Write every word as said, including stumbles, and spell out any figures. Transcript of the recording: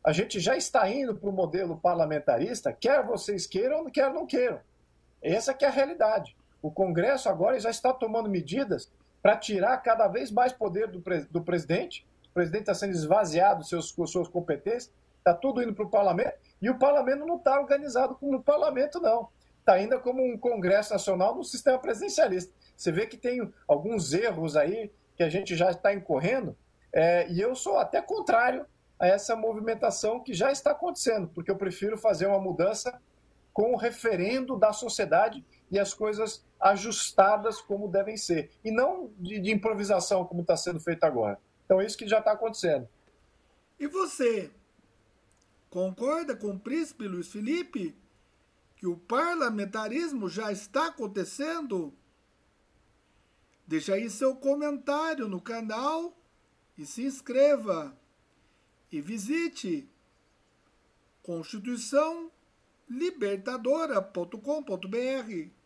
A gente já está indo para o modelo parlamentarista, quer vocês queiram, quer não queiram. Essa que é a realidade. O Congresso agora já está tomando medidas para tirar cada vez mais poder do, do presidente. O presidente está sendo esvaziado dos seus, suas competências, está tudo indo para o parlamento, e o parlamento não está organizado como o parlamento, não. Está ainda como um Congresso Nacional no sistema presidencialista. Você vê que tem alguns erros aí que a gente já está incorrendo, é, e eu sou até contrário a essa movimentação que já está acontecendo, porque eu prefiro fazer uma mudança com o referendo da sociedade e as coisas ajustadas como devem ser, e não de, de improvisação como está sendo feito agora. Então é isso que já está acontecendo. E você concorda com o príncipe Luiz Felipe que o parlamentarismo já está acontecendo? Deixa aí seu comentário no canal e se inscreva. E visite constituição libertadora ponto com ponto br.